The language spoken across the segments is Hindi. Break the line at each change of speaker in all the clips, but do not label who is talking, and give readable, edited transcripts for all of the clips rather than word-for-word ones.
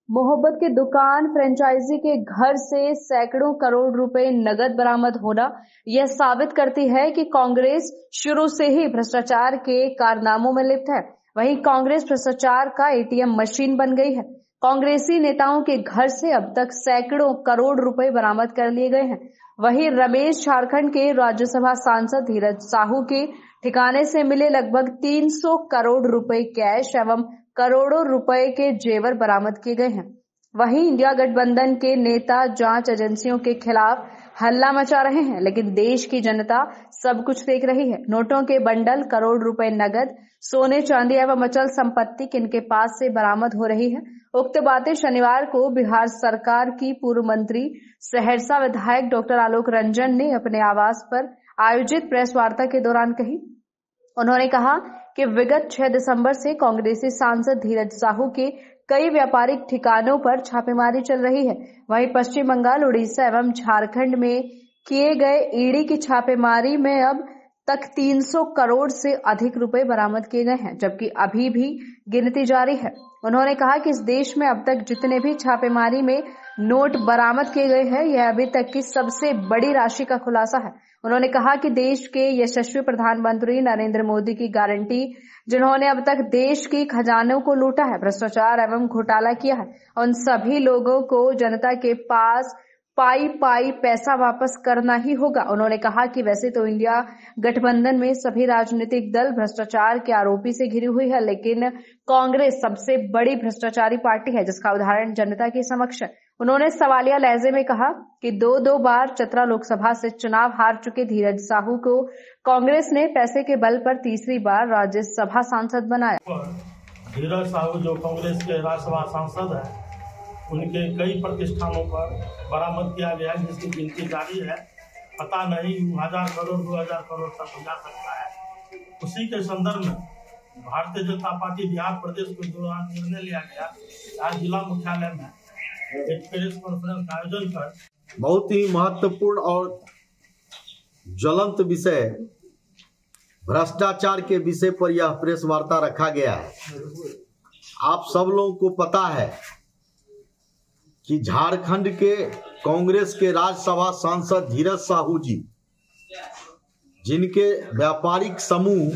मोहब्बत की दुकान फ्रेंचाइजी के घर से सैकड़ों करोड़ रुपए नगद बरामद होना यह साबित करती है कि कांग्रेस शुरू से ही भ्रष्टाचार के कारनामों में लिप्त है। वहीं कांग्रेस भ्रष्टाचार का एटीएम मशीन बन गई है। कांग्रेसी नेताओं के घर से अब तक सैकड़ों करोड़ रुपए बरामद कर लिए गए हैं। वहीं रमेश झारखंड के राज्यसभा सांसद धीरज साहू के ठिकाने से मिले लगभग 300 करोड़ रुपए कैश एवं करोड़ों रुपए के जेवर बरामद किए गए हैं। वहीं इंडिया गठबंधन के नेता जांच एजेंसियों के खिलाफ हल्ला मचा रहे हैं, लेकिन देश की जनता सब कुछ देख रही है। नोटों के बंडल, करोड़ रुपए नगद, सोने चांदी एवं अचल संपत्ति किनके पास से बरामद हो रही है। उक्त बातें शनिवार को बिहार सरकार की पूर्व मंत्री सहरसा विधायक डॉक्टर आलोक रंजन ने अपने आवास पर आयोजित प्रेस वार्ता के दौरान कही। उन्होंने कहा कि विगत 6 दिसंबर से कांग्रेसी सांसद धीरज साहू के कई व्यापारिक ठिकानों पर छापेमारी चल रही है। वहीं पश्चिम बंगाल, उड़ीसा एवं झारखंड में किए गए ईडी की छापेमारी में अब तक 300 करोड़ से अधिक रुपए बरामद किए गए हैं, जबकि अभी भी गिनती जारी है। उन्होंने कहा कि इस देश में अब तक जितने भी छापेमारी में नोट बरामद किए गए हैं, यह अभी तक की सबसे बड़ी राशि का खुलासा है। उन्होंने कहा कि देश के यशस्वी प्रधानमंत्री नरेंद्र मोदी की गारंटी, जिन्होंने अब तक देश की खजानों को लूटा है, भ्रष्टाचार एवं घोटाला किया है, उन सभी लोगों को जनता के पास पाई पाई पैसा वापस करना ही होगा। उन्होंने कहा कि वैसे तो इंडिया गठबंधन में सभी राजनीतिक दल भ्रष्टाचार के आरोपी से घिरी हुई है, लेकिन कांग्रेस सबसे बड़ी भ्रष्टाचारी पार्टी है, जिसका उदाहरण जनता के समक्ष है। उन्होंने सवालिया लहजे में कहा कि दो बार चतरा लोकसभा से चुनाव हार चुके धीरज साहू को कांग्रेस ने पैसे के बल पर तीसरी बार राज्यसभा सांसद बनाया।
धीरज साहू जो कांग्रेस के राज्यसभा सांसद है, उनके कई प्रतिष्ठानों पर बरामद किया गया है, जिसकी गिनती जारी है। पता नहीं 1000 करोड़ 2000 करोड़ तक जा सकता है। उसी के संदर्भ में भारतीय जनता पार्टी बिहार प्रदेश को जो निर्णय लिया गया, आज जिला मुख्यालय में एक प्रेस कॉन्फ्रेंस का आयोजन कर
बहुत ही महत्वपूर्ण और ज्वलंत विषय भ्रष्टाचार के विषय पर यह प्रेस वार्ता रखा गया है। आप सब लोगों को पता है कि झारखंड के कांग्रेस के राज्यसभा सांसद धीरज साहू जी, जिनके व्यापारिक समूह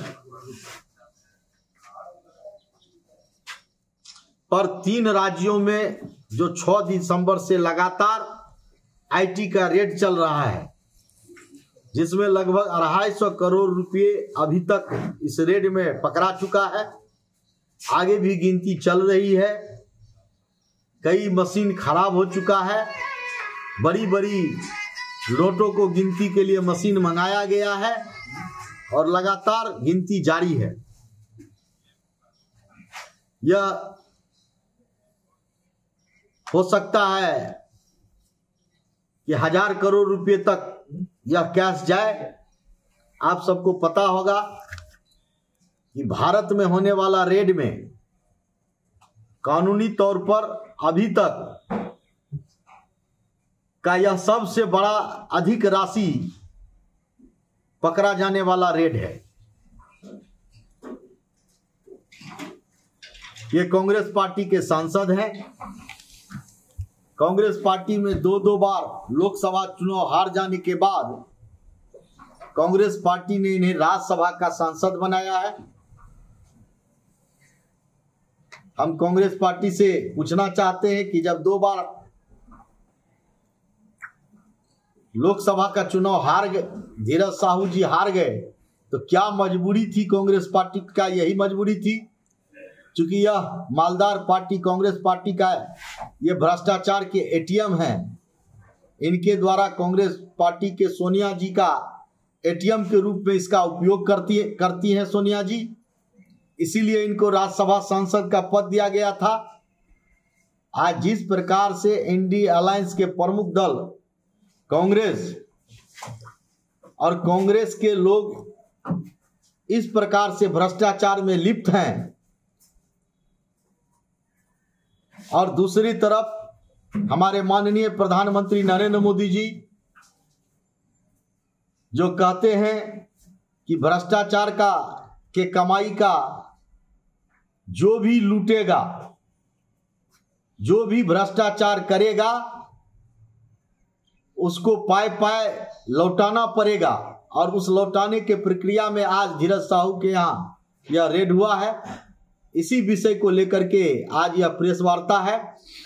पर 3 राज्यों में जो 6 दिसंबर से लगातार आईटी का रेड चल रहा है, जिसमें लगभग 250 करोड़ रुपए अभी तक इस रेड में पकड़ा चुका है। आगे भी गिनती चल रही है। कई मशीन खराब हो चुका है। बड़ी बड़ी नोटों को गिनती के लिए मशीन मंगाया गया है और लगातार गिनती जारी है। यह हो सकता है कि 1000 करोड़ रुपए तक यह कैश जाए। आप सबको पता होगा कि भारत में होने वाला रेड में कानूनी तौर पर अभी तक का यह सबसे बड़ा अधिक राशि पकड़ा जाने वाला रेड है। ये कांग्रेस पार्टी के सांसद हैं। कांग्रेस पार्टी में 2 बार लोकसभा चुनाव हार जाने के बाद कांग्रेस पार्टी ने इन्हें राज्यसभा का सांसद बनाया है। हम कांग्रेस पार्टी से पूछना चाहते हैं कि जब 2 बार लोकसभा का चुनाव हार गए, धीरज साहू जी हार गए, तो क्या मजबूरी थी कांग्रेस पार्टी का? यही मजबूरी थी, क्योंकि यह मालदार पार्टी कांग्रेस पार्टी का ये भ्रष्टाचार के एटीएम हैं। इनके द्वारा कांग्रेस पार्टी के सोनिया जी का एटीएम के रूप में इसका उपयोग करती हैं सोनिया जी। इसीलिए इनको राज्यसभा सांसद का पद दिया गया था। आज जिस प्रकार से इंडिया अलायंस के प्रमुख दल कांग्रेस और कांग्रेस के लोग इस प्रकार से भ्रष्टाचार में लिप्त हैं, और दूसरी तरफ हमारे माननीय प्रधानमंत्री नरेंद्र मोदी जी जो कहते हैं कि भ्रष्टाचार के कमाई का जो भी लूटेगा जो भी भ्रष्टाचार करेगा उसको पाए पाए लौटाना पड़ेगा। और उस लौटाने के प्रक्रिया में आज धीरज साहू के यहाँ यह रेड हुआ है। इसी विषय को लेकर के आज यह प्रेस वार्ता है।